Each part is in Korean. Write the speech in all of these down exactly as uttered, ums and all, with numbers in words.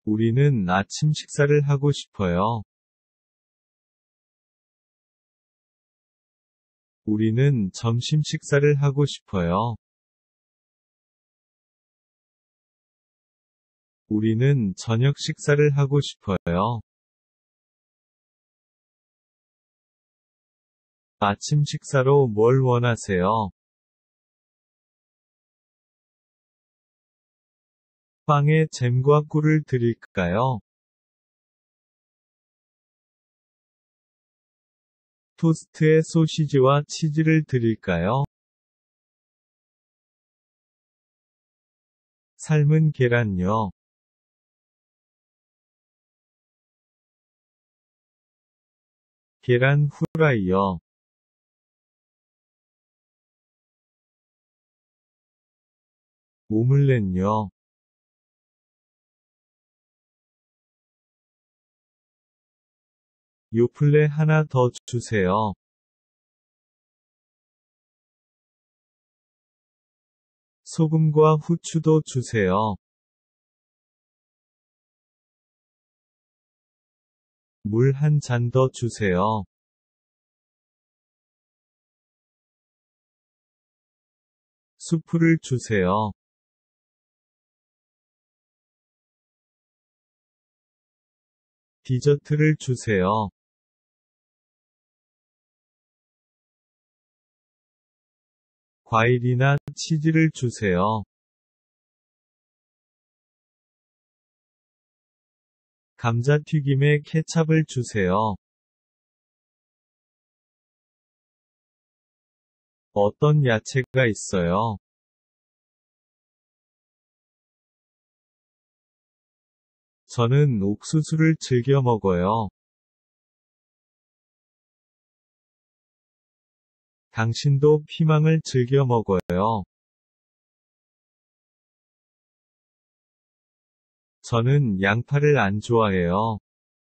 우리는 아침 식사를 하고 싶어요. 우리는 점심 식사를 하고 싶어요. 우리는 저녁 식사를 하고 싶어요. 아침 식사로 뭘 원하세요? 빵에 잼과 꿀을 드릴까요? 토스트에 소시지와 치즈를 드릴까요? 삶은 계란요. 계란 후라이요. 오믈렛요. 요플레 하나 더 주세요. 소금과 후추도 주세요. 물 한 잔 더 주세요. 수프를 주세요. 디저트를 주세요. 과일이나 치즈를 주세요. 감자튀김에 케찹을 주세요. 어떤 야채가 있어요? 저는 옥수수를 즐겨 먹어요. 당신도 피망을 즐겨 먹어요. 저는 양파를 안 좋아해요.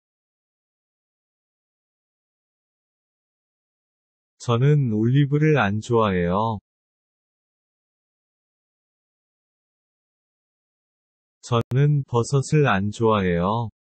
저는 올리브를 안 좋아해요. 저는 버섯을 안 좋아해요.